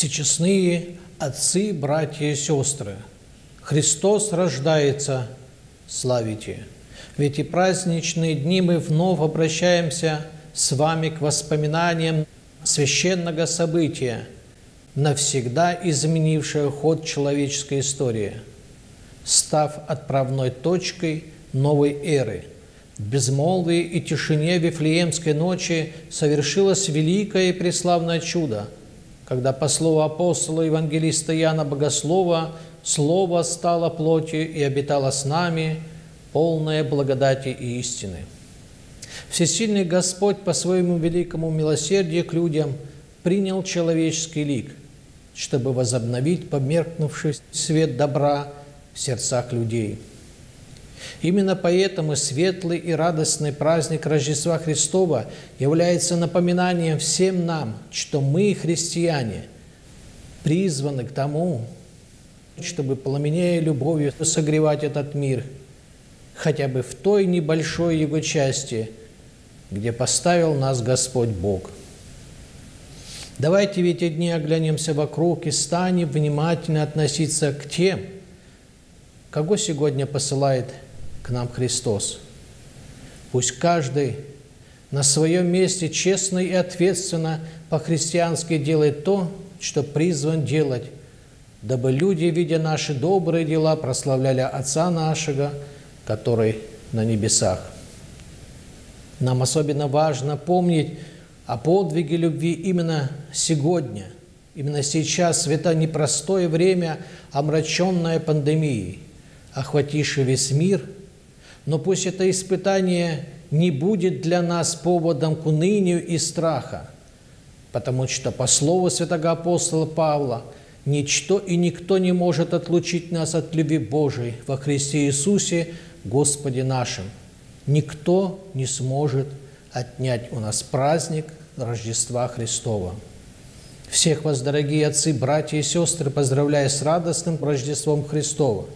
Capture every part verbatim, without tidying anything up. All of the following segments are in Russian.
Всечестные отцы, братья и сестры, Христос рождается, славите! В эти праздничные дни мы вновь обращаемся с вами к воспоминаниям священного события, навсегда изменившего ход человеческой истории, став отправной точкой новой эры. В безмолвии и тишине Вифлеемской ночи совершилось великое и преславное чудо, когда по слову апостола евангелиста Иоанна Богослова Слово стало плотью и обитало с нами, полное благодати и истины. Всесильный Господь по своему великому милосердию к людям принял человеческий лик, чтобы возобновить померкнувший свет добра в сердцах людей. Именно поэтому светлый и радостный праздник Рождества Христова является напоминанием всем нам, что мы, христиане, призваны к тому, чтобы, пламенея любовью, согревать этот мир, хотя бы в той небольшой его части, где поставил нас Господь Бог. Давайте в эти дни оглянемся вокруг и станем внимательно относиться к тем, кого сегодня посылает к нам Христос. Пусть каждый на своем месте честно и ответственно по-христиански делает то, что призван делать, дабы люди, видя наши добрые дела, прославляли Отца нашего, который на небесах. Нам особенно важно помнить о подвиге любви именно сегодня, именно сейчас, в это непростое время, омраченное пандемией, охватившей весь мир. Но пусть это испытание не будет для нас поводом к унынию и страха, потому что, по слову святого апостола Павла, ничто и никто не может отлучить нас от любви Божией во Христе Иисусе, Господе нашим. Никто не сможет отнять у нас праздник Рождества Христова. Всех вас, дорогие отцы, братья и сестры, поздравляю с радостным Рождеством Христова.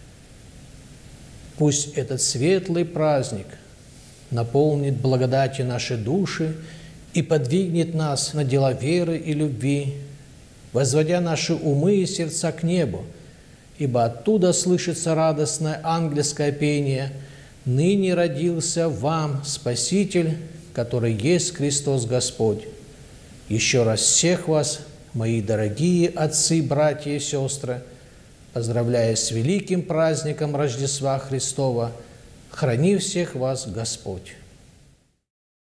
Пусть этот светлый праздник наполнит благодатью наши души и подвигнет нас на дела веры и любви, возводя наши умы и сердца к небу, ибо оттуда слышится радостное ангельское пение: «Ныне родился вам Спаситель, который есть Христос Господь». Еще раз всех вас, мои дорогие отцы, братья и сестры, поздравляю с великим праздником Рождества Христова. Храни всех вас Господь!